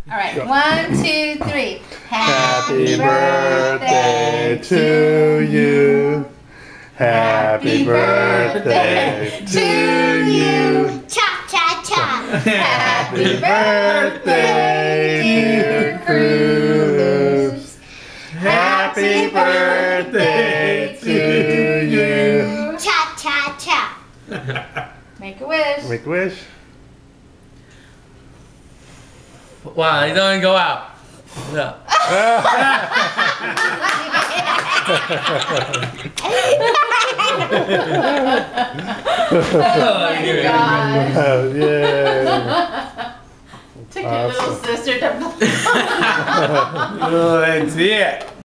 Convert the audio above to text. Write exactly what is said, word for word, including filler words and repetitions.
All right, one, two, three. Happy birthday to you. Happy birthday to you. Cha cha cha. Happy birthday, dear Cruz. Happy birthday to you. Cha cha cha. Make a wish. Make a wish. Wow, he don't go out. No. Oh my gosh. Oh, yeah. Took your little sister to Oh, that's it.